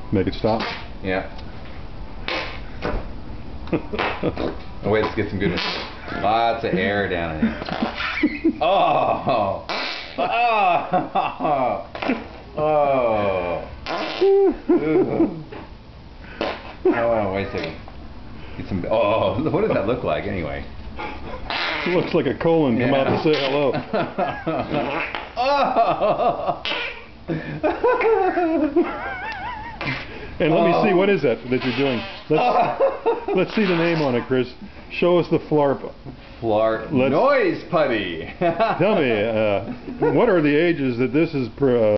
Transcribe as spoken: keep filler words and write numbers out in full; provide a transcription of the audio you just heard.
Make it stop. Yeah. Oh, wait, let's get some good. Lots of air down in here. Oh! Oh! Oh! Oh, wait a second. Get some. Oh, what does that look like anyway? It looks like a colon come Yeah. out to say hello. Oh! And let me Oh. see, what is that that you're doing? Let's, let's see the name on it, Chris. Show us the flarp. Flarp Let's- noise putty. Tell me, uh, what are the ages that this is... Pr uh,